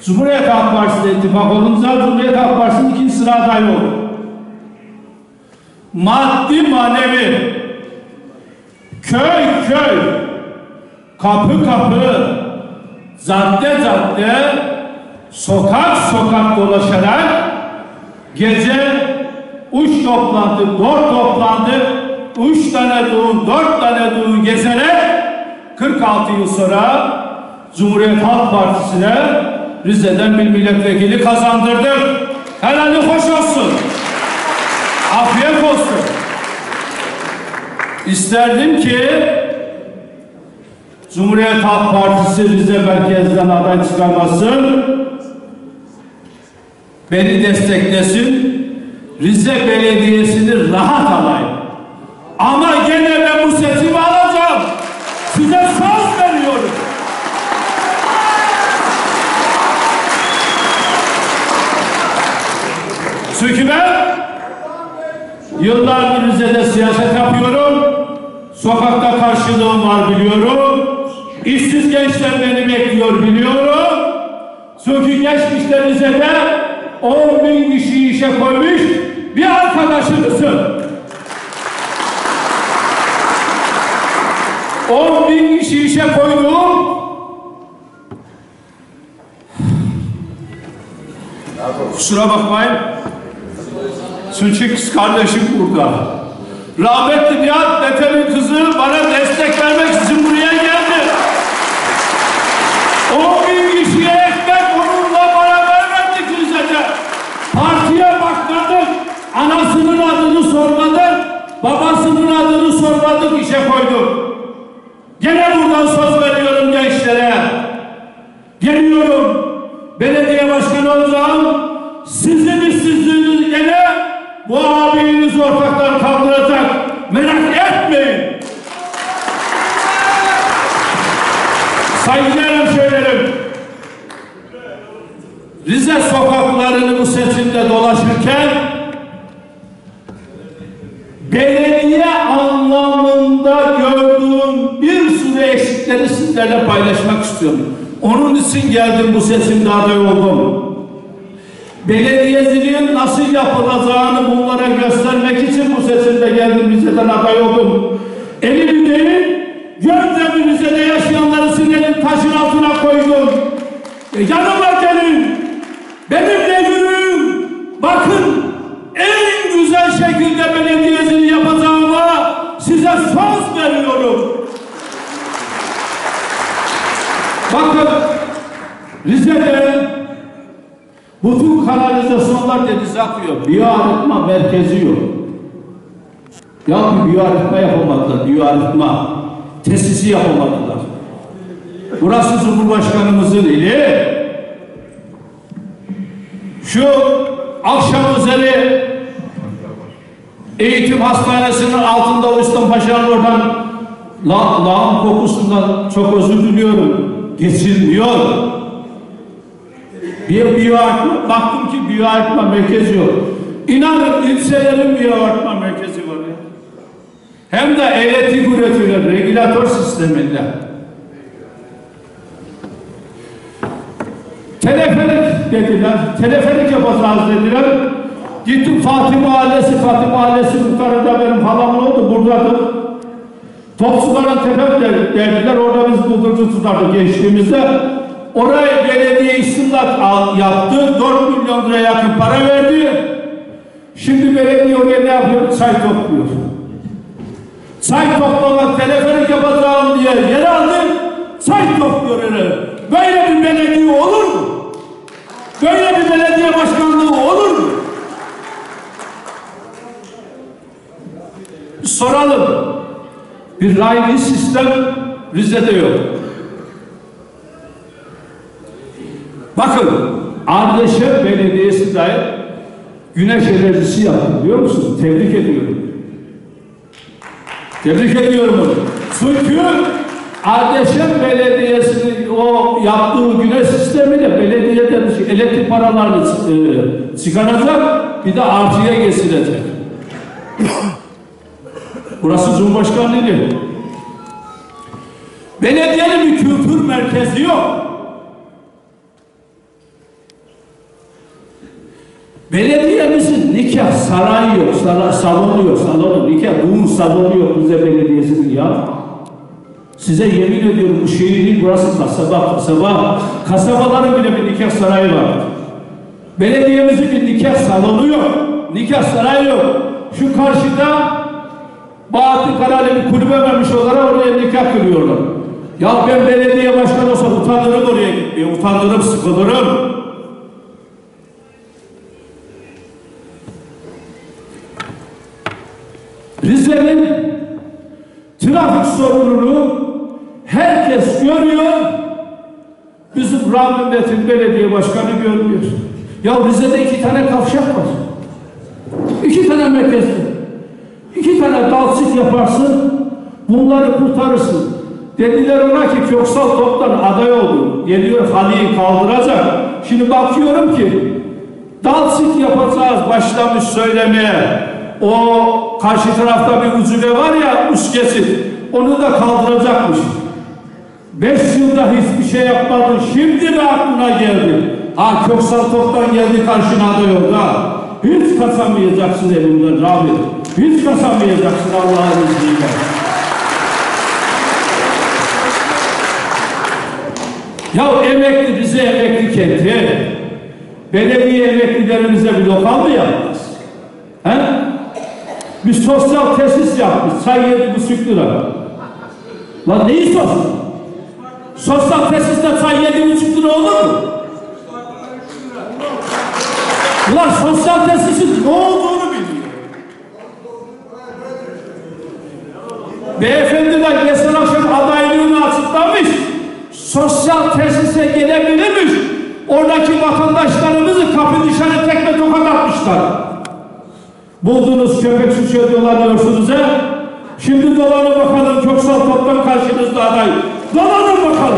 Cumhuriyet Halk Partisi'yle ittifak olunca Cumhuriyet Halk Partisi'nin ikinci sıra adayı oldu. Maddi manevi köy köy, kapı kapı, cadde cadde, sokak sokak dolaşarak gece 3 toplantı, 4 toplantı, 3 tane düğün, 4 tane düğün gezerek 46 yıl sonra Cumhuriyet Halk Partisi'ne Rize'den bir milletvekili kazandırdık. Helali hoş olsun. Afiyet olsun. İsterdim ki Cumhuriyet Halk Partisi Rize merkezden aday çıkarmasın, beni desteklesin, Rize Belediyesi'ni rahat alayım. Ama gene ben bu seçimi alacağım. Size söz veriyorum. Çünkü ben yıllardır Rize'de siyaset yapıyorum. Sokakta karşılığım var biliyorum. İşsiz gençler beni bekliyor biliyorum. Çünkü geçmişte Rize'de 10.000 kişi işe koymuş bir arkadaşımızın. 10.000 kişi işe koyduğum kusura bakmayın. Çünkü kız kardeşim burada. Rahmetli Nihat Bete'nin kızı bana destek vermek için buraya geldi. 10.000 kişiye ekmek onunla beraber verdik Rize'de. Partiye bakmadık. Anasının adını sormadık. Babasının adını sormadık, işe koyduk. Gene buradan söz veriyorum gençlere. Geliyorum. Belediye başkanı olacağım. Sizin işsizliğiniz gene bu abiniz ortaklar kaldıracak. Merak etmeyin. Saygıdeğer hemşehrilerim, Rize sokaklarını bu seçimde dolaşırken belediye anlamında gördüğüm bir sürü eksikleri sizlerle paylaşmak istiyorum. Onun için geldim, bu seçimde aday oldum. Belediyeciliğin nasıl yapılacağını bunlara göstermek için bu seçimde geldim, Rize'den aday oldum. Elimi değil, Göndemin Rize'de yaşayanları sinenin taşın altına koydum. Yanıma gelin, benimle yürüyün. Bakın, en güzel şekilde belediyeciliği yapacağıma size söz veriyorum. Bakın, Rize'de bütün kanalizasyonlar denize akıyor. Biyoarıtma merkezi yok. Ya bir biyoarıtma yapamadılar, biyoarıtma tesisi yapamadılar. Burası Cumhurbaşkanımızın ili. Şu akşam üzeri eğitim hastanesinin altında Uystan Paşa'nın oradan lağım kokusundan çok özür diliyorum. Geçilmiyor. Bir biyoarıtma, baktım ki biyoarıtma merkezi yok. İnanın ilçelerin biyoarıtma merkezi var ya. Hem de elektrik üretiyorlar, regülatör sisteminde. Teleferik dediler, teleferik yapacağız dediler. Gittim Fatih Mahallesi yukarıda benim halamın oldu, buradadır. Topçuların tepe derdiler, orada biz bıldırcı tutardık gençliğimizde. Oraya belediye istimlak yaptı, 4 milyon liraya yakın para verdi. Şimdi belediye oraya ne yapıyor? Çay topluyor. Çay toplamak, teleferik yapacağım diye yer aldı, çay topluyor öyle. Böyle bir belediye olur mu? Böyle bir belediye başkanlığı olur mu? Soralım. Bir raylı sistem Rize'de yok. Bakın, Ardeşen Belediyesi dair güneş enerjisi yaptı, biliyor musunuz? Tebrik ediyorum. Tebrik ediyorum onu. Çünkü Ardeşen Belediyesi'nin o yaptığı güneş sistemiyle belediyeden elektrik paralarını çıkaracak, bir de artıya kesilecek. Burası Cumhurbaşkanlığı değil. Belediyenin bir kültür merkezi yok. Belediyemizin nikah sarayı yok, salonu yok, nikah düğün salonu yok Rize Belediyesi'nin ya. Size yemin ediyorum bu şehir değil, burası kasaba. Kasabaların bile bir nikah sarayı var. Belediyemizin bir nikah salonu yok, nikah sarayı yok. Şu karşıda Bahattin Karaali'nin kulübe vermiş olarak oraya nikah kılıyorlar. Ya ben belediye başkanı olsam utanırım oraya gitmeye, utanırım, sıkılırım. Rize'nin trafik sorununu herkes görüyor, bizim Rahmet'in belediye başkanı görmüyor. Ya Rize'de 2 tane kavşak var. 2 tane merkezde. 2 tane dalsık yaparsın, bunları kurtarırsın. Dediler ona ki Köksal Top'tan aday oldu. Geliyor haliyi kaldıracak. Şimdi bakıyorum ki dalsık yapacağız başlamış söylemeye. O karşı tarafta bir ucube var ya, üst geçit. Onu da kaldıracakmış. 5 yılda hiçbir şey yapmadın. Şimdi de aklına geldi. Ha Köksal Top'tan geldi karşına aday oldu ha. Hiç kasamayacaksın elimden Rabbi. Hiç kasamayacaksın Allah'ın izniyle. Ya emekli, Rize emekli kenti. Belediye emeklilerimize bir lokal mı yapmaz? He? Bir sosyal tesis yapmış. Çay 7,5 lira. Lan neyi sosyal? Sosyal tesiste çay 7,5 lira olur mu? Ulan sosyal tesisin ne olduğunu bilmiyor. Beyefendi de geçen akşam adaylığını açıklamış. Sosyal tesise gelebilirmiş. Oradaki vatandaşlarımızı kapı dışarı tekme tokat atmışlar. Buldunuz köpek suçuyor dolanıyorsunuz he? Şimdi dolanın bakalım Köksal Top'tan karşınızda aday. Dolanın bakalım.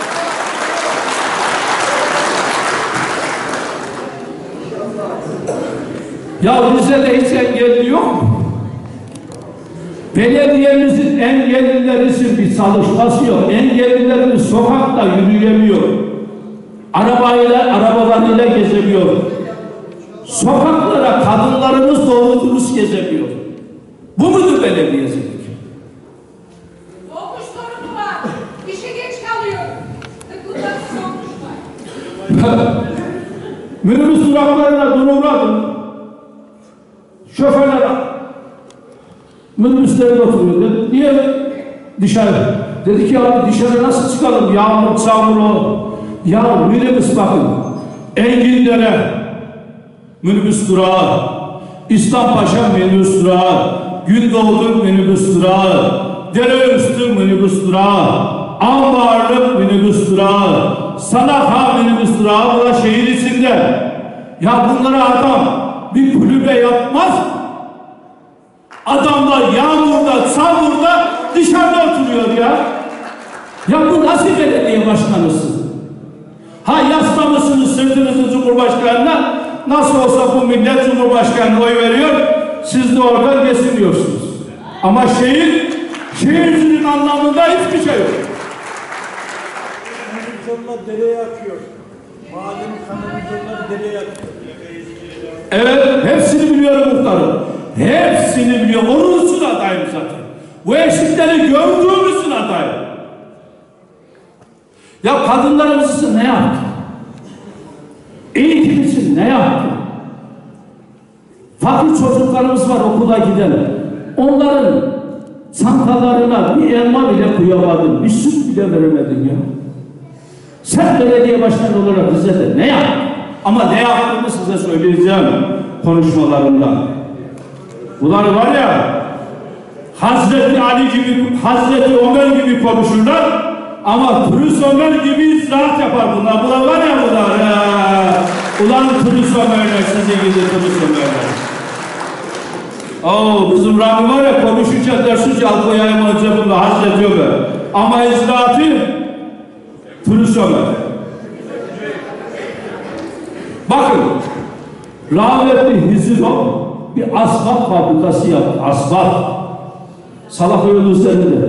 Ya Rize'de hiç engelli yok mu? Belediyemizin engelliler için bir çalışması yok. Engellilerimiz sokakta yürüyemiyor. Arabalarıyla gezemiyor. Sokaklara kadınlarımız doğru gezemiyor. Bu mudur belediyecilik? Olmuş sorunu var. İşe geç kalıyor. Tıklıklarınız olmuşlar. Minibüs duraklarına duruladım. Şoförler minibüslerinde oturuyor. Dedi, niye dışarı? Dedi ki abi dışarı nasıl çıkalım? Yağmur, çamur o. Ya minibüs bakın. Enginlere minibüs durağı, İslampaşa minibüs durağı, Gündoğdu minibüs durağı, Dereüstü minibüs durağı, Ambarlı minibüs durağı, Salakha minibüs durağı, bu da şehir içinde. Ya bunlara adam bir kulübe yapmaz. Adamlar yağmurda, çamurda dışarıda oturuyor ya. Ya bu nasıl belediye başkanısın? Ha yaslamışsınız sırtınızı Cumhurbaşkanı'na, nasıl olsa bu millet Cumhurbaşkanı'na oy veriyor, siz de oradan geçiniyorsunuz. Ama şehircinin anlamında hiçbir şey yok. Kanalizonlar dereye akıyor. Mahallenin kanalizonları dereye akıyor. Evet, hepsini biliyorum muhtarım. Hepsini biliyor. Onun için adayım zaten. Bu eksikleri gördüğümüz için adayım. Ya kadınlarımız için ne yaptı? Eğitim için ne yaptı? Fakir çocuklarımız var okula giden. Onların çantalarına bir elma bile koyamadın, bir süt bile veremedin ya. Sen belediye başkanı olarak Rize'de ne yaptın? Ama ne yaptığını size söyleyeceğim konuşmalarımda. Bunlar var ya, Hazreti Ali gibi, Hazreti Ömer gibi konuşurlar ama Turist Ömer gibi icraat yapar bunlar. Bunlar var ya bunlar. Ulan Turist Ömer'ler, size gidi Turist Ömer'ler. Bizim Rami var ya, konuşunca dersin ki al koyayım cebimde Hazreti Ömer. Ama icraatı Turist Ömer. Bakın, rahmetli Hiziro bir asfalt fabrikası yaptı. Asfalt. Salak yolu üzerinde.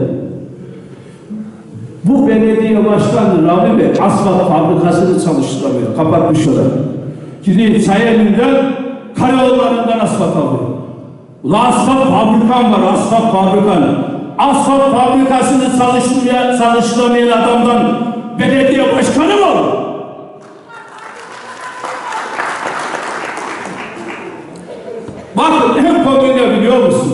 Bu belediye başkanı Rami Bey asfalt fabrikasını çalıştıramıyor. Kapatmış orayı. Gidiyor Çayeli'nden karayollarından asfalt alıyor. Ulan asfalt fabrikan var, asfalt fabrikan. Asfalt fabrikasını çalıştıramayan adamdan belediye başkanı mı olur? Bakın en komik ne biliyor musun?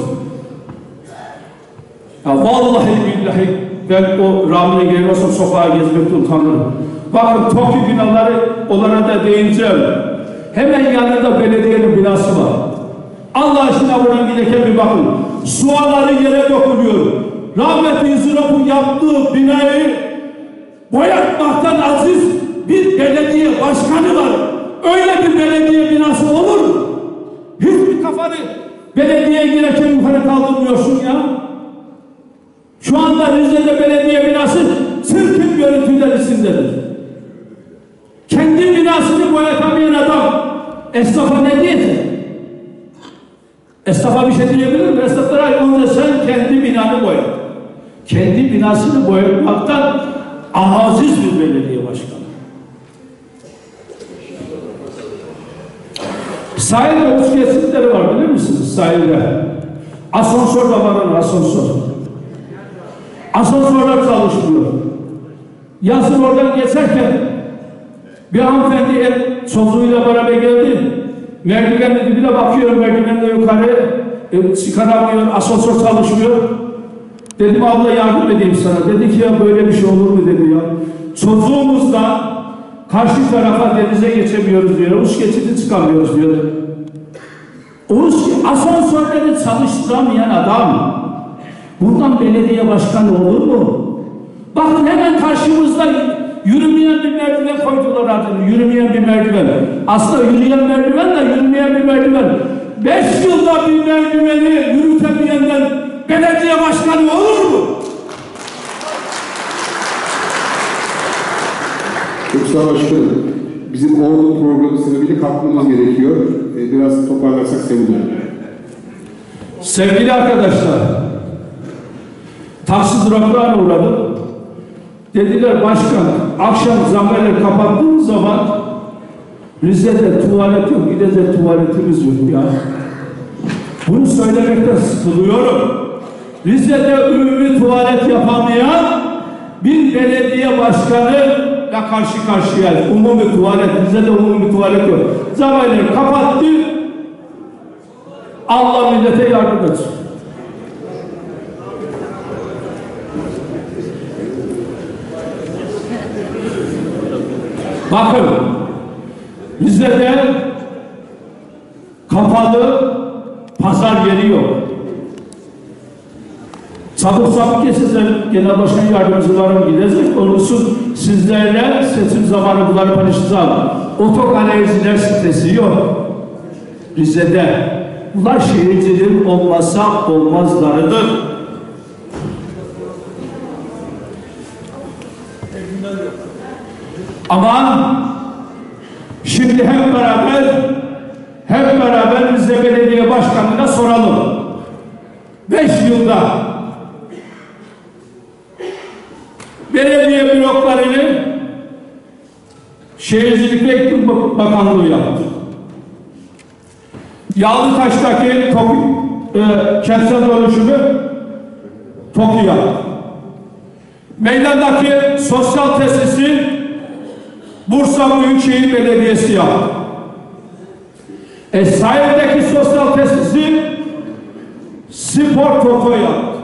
Ya vallahi billahi ben o rahmine gelmezsem sokağa gezmekte utanırım. Bakın TOKİ binaları onlara da değineceğim. Hemen yanında belediyenin binası var. Allah aşkına buradan giderken bir bakın. Suaları yere dokunuyor. Rahmetli Züraf'ın yaptığı binayı boyatmaktan aziz bir belediye başkanı var. Öyle bir belediye binası olur mu? Hiçbir kafanı belediyeye girerken yukarı kaldırmıyorsun ya. Şu anda Rize'de belediye binası sırtın görüntüler isimdedir. Kendi binasını boyatamayan adam esnafa ne diyecek? Esnafa bir şey diyebilir mi? Esnaflara önce sen kendi binanı boyat. Kendi binasını boyatmaktan aziz bir belediye başkanı. Sahilde uç geçitleri var bilir misiniz? Sahilde. Asansör de var, asansör. Asansörler çalışmıyor. Yazın oradan geçerken bir hanımefendi çocuğuyla beraber geldi. Merdivenin dibine bakıyorum, merdivenle yukarı çıkaramıyor, asansör çalışmıyor. Dedim abla yardım edeyim sana. Dedi ki ya böyle bir şey olur mu dedi ya. Çocuğumuzla karşı tarafa denize geçemiyoruz diyor. Uç geçidi çıkamıyoruz diyor. Asansörleri çalıştıramayan adam buradan belediye başkanı olur mu? Bakın hemen karşımızda yürümeyen bir merdiven koydular adını. Yürümeyen bir merdiven. Aslında yürüyen merdiven de yürümeyen bir merdiven. 5 yılda bir merdiveni yürütemeyenden belediye başkanı olur mu? Çok sağ olun başkanım. Bizim Ordu programı sebebiyle kalkmamız gerekiyor. Biraz toparlarsak sevinirim. Sevgili arkadaşlar, taksi duraklarına uğradım. Dediler başkan, akşam zamberleri kapattığımız zaman Rize'de tuvalet yok, Rize'de tuvaletimiz yok ya. Bunu söylemekten sıkılıyorum. Rize'de ümumi tuvalet yapamayan bir belediye başkanıyla karşı karşıyayız. Umumi tuvalet, Rize'de umumi tuvalet yok. Zamberleri kapattı. Allah millete yardım etsin. Bakın, Rize'de kapalı pazar yeri yok. Sabık size genel başkan yardımcılarım gidecek. Onun için sizlerle seçim zamanı bunları paylaşacağım. Otogalericiler sitesi yok Rize'de. Bunlar şehirciliğin olmazsa olmazlarıdır. Aman şimdi hep beraber Rize Belediye Başkanı'na soralım. 5 yılda belediye bloklarını Şehircilik ve İklim Bakanlığı yaptı. Yalıtaş'taki kentsel dönüşümü TOKİ yaptı. Meydandaki sosyal tesisi Bursa Büyükşehir Belediyesi yaptı. Sahildeki sosyal tesisi Spor Toto yaptı.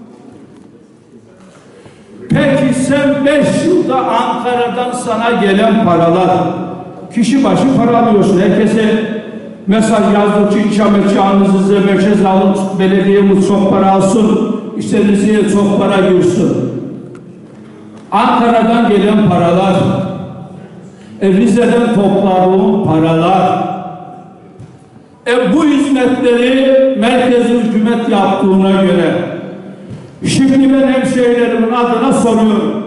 Peki sen 5 yılda Ankara'dan sana gelen paralar, kişi başı para alıyorsun. Herkese mesaj yazdıkça ikametçi size merkez alın, belediyemiz çok para alsın, işte Rize'ye çok para girsin. Ankara'dan gelen paralar, Rize'den topladığım paralar, bu hizmetleri merkezi hükümet yaptığına göre şimdi ben hemşehrilerimin adına soruyorum.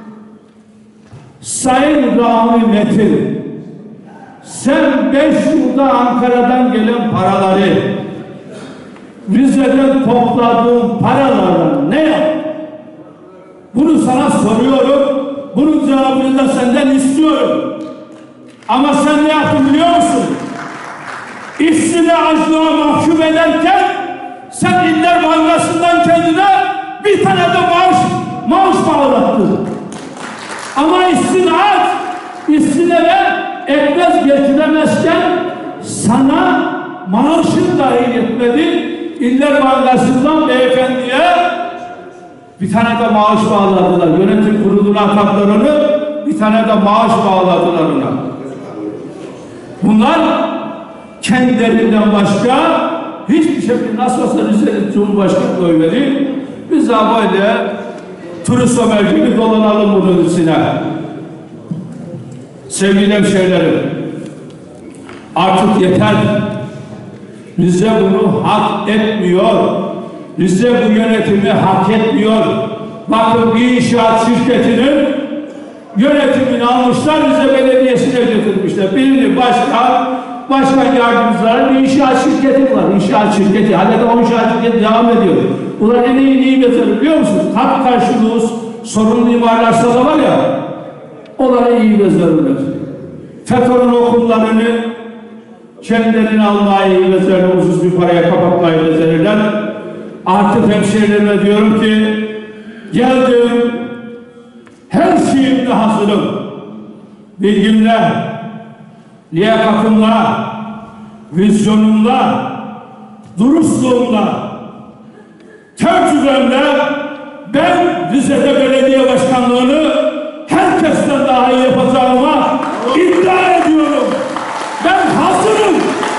Sayın Rami Metin, sen 5 yılda Ankara'dan gelen paraları Rize'den topladığın paralarla ne yaptın? Bunu sana soruyorum. Bunun cevabını da senden istiyorum. Ama sen ne yaptın biliyor musun? işsizliğe, açlığa mahkum ederken sen İller Bankası'ndan kendine bir tane de maaş bağlattın. Ama işsin aç, işsine de ekmez getiremezken sana maaşın dahi yetmedi. İller Bankası'ndan beyefendiye bir tane de maaş bağladılar. Yönetim kuruluna ataklarını bir tane de maaş bağladılar ona. Bunlar kendilerinden başka hiçbir şekilde nasıl olsa Rize'nin Cumhurbaşkanı oy verir. Biz de böyle turist Ömer gibi dolanalım bunun içine. Sevgili hemşehrilerim, artık yeter. Rize bunu hak etmiyor. Rize bu yönetimi hak etmiyor. Bakın bir inşaat şirketinin yönetimini almışlar, Rize Belediyesi'ne götürmüşler. Birini başkan yardımcıları bir inşaat şirketi var. İnşaat şirketi. Hala da o inşaat şirketi devam ediyor. Ulan en iyi bezer biliyor musun? Kat karşılığı sorunlu imarlarsa da var ya, onlara iyi bezerler. FETÖ'nün okullarını kendilerine almayı iyi bezerler, ucuz bir paraya kapatmayı bezerler. Artık hemşehrilerime diyorum ki, geldim, her şeyimle hazırım. Bilgimle, liyakatımla, vizyonumla, dürüstlüğümle, tecrübemle ben Rize'de belediye başkanlığını herkesten daha iyi yapacağıma iddia ediyorum. Ben hazırım.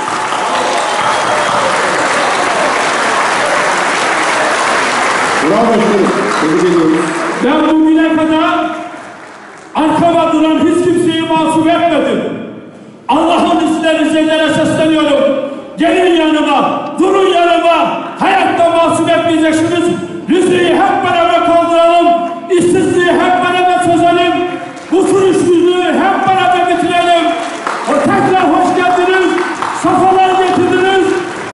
Bravo başkanım. Tebrik ediyoruz. Ben bugüne kadar arkama duran hiç kimseyi mahcup etmedim. Allah'ın izniyle Rize'lere sesleniyorum. Gelin yanıma, durun yanıma. Hayatta mahcup etmeyeceksiniz. Rize'yi